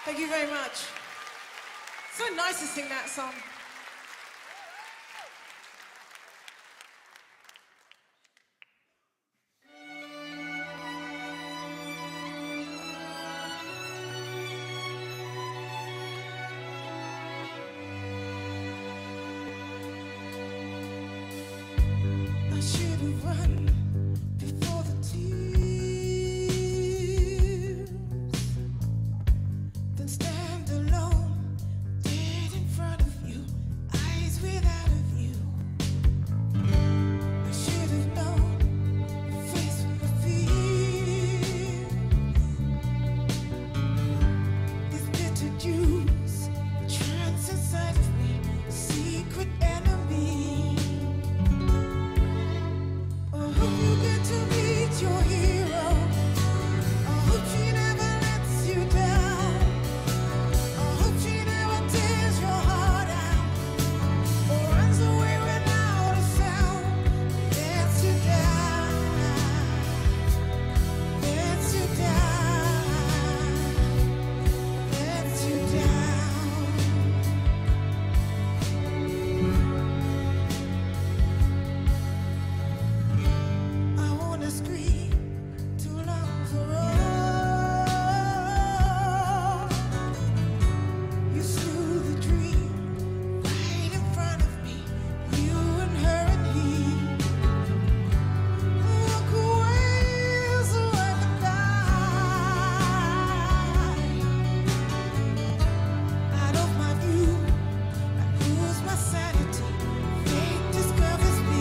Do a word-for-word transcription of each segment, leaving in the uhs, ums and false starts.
Thank you very much. So nice to sing that song. I should have run before the tears, then stand alone, dead in front of you, eyes without a view. I should have known, faced with the fear, this bitter juice churns inside of me, secret enemy. I hope you get to meet your hero. I hope she never lets you down. I hope she never tears your heart out or runs away without a sound. Lets you down, lets you down, lets you down. I wanna scream too long for all. You slew the dream right in front of me, you and her and he. Walk away so I can die. Out of my view, I lose my sanity. Fate discovers me.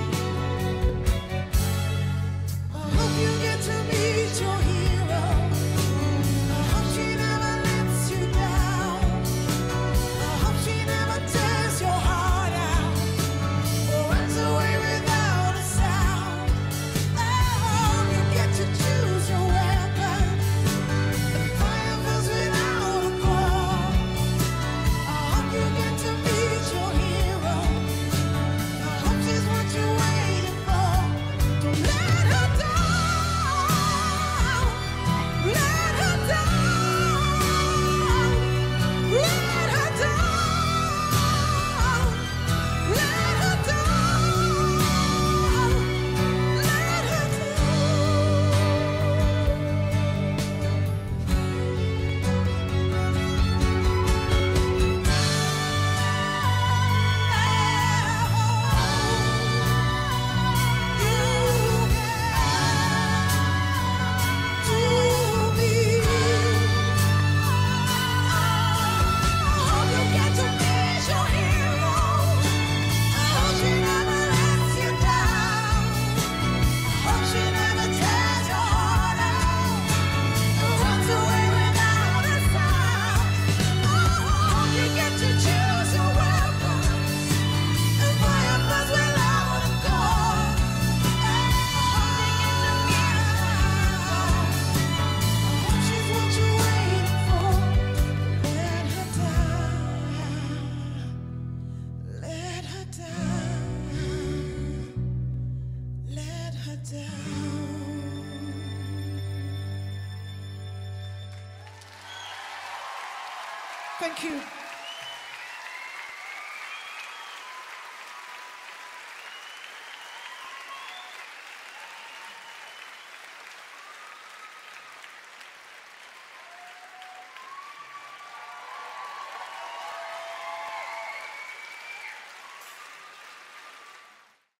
I hope you get to meet your hero. I hope she never lets you down. I hope she never tears your heart out or runs away without a sound. I hope you get to choose your weapon. The fire burns without a call. I hope you get to meet your hero. I hope she's what you're waiting for. Don't let her down. Let her down. Let her down. Let her down. Let her Thank you.